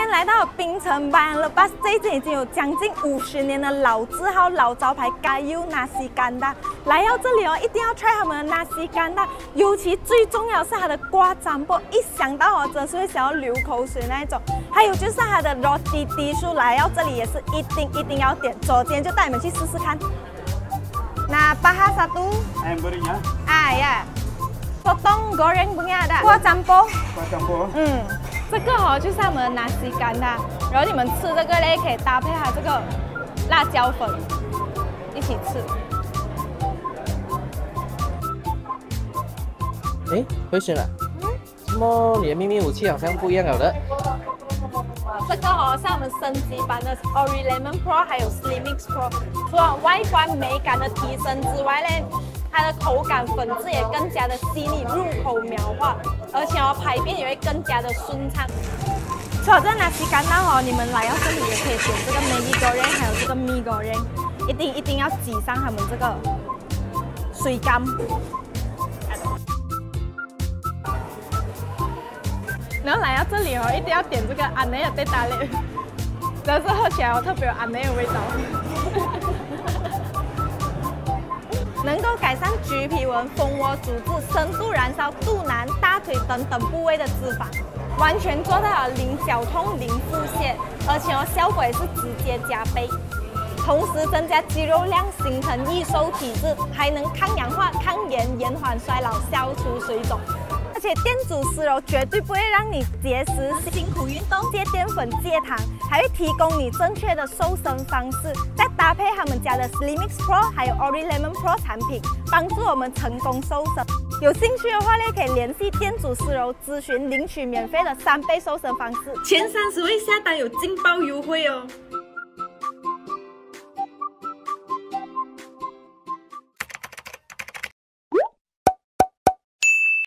天来到槟城版了吧？这一间已经有将近50年的老字号、老招牌Kayu Nasi Kandar。来到这里哦，一定要 try 他们的 Nasi Kandar， 尤其最重要是它的瓜占卜，一想到哦，真是会想要流口水那一种。还有就是它的 roti tisu， 来到这里也是一定要点。昨天就带你们去试试看。那paha satu ayam gorengnya ya potong goreng punya ada kuah campur 嗯， 这个哦就是他们的 nasi kandar， 然后你们吃这个嘞可以搭配它这个辣椒粉一起吃。 哎，回旋了，怎么你的秘密武器好像不一样了的？ 这个哦是我们升级版的 Ori Lemon Pro 还有 Slimmix Pro， 除了外观美感的提升之外呢，它的口感粉质也更加的细腻，入口描画，而且哦排便也会更加的顺畅。除了这个 nasi kandar 哦，你们来到这里也可以点这个 Maggi goreng， 还有这个 mee goreng， 一定要挤上他们这个水干。然后来到这里哦，一定要点这个安内的对打嘞，真是喝起来哦特别有安内的味道。能够改善橘皮纹、蜂窝组织、深度燃烧肚腩、大腿等等部位的脂肪，完全做到了零绞痛、零腹泻，而且哦效果也是直接加倍。同时增加肌肉量，形成易瘦体质，还能抗氧化、抗炎、延缓衰老、消除水肿。而且电阻丝柔绝对不会让你节食、辛苦运动、戒淀粉、戒糖，还会提供你正确的瘦身方式。再搭配他们家的 Slimmix Pro 还有 Ori Lemon Pro 产品，帮助我们成功瘦身。有兴趣的话呢，可以联系电阻丝柔咨询领取免费的3倍瘦身方式。前30位下单有劲爆优惠哦！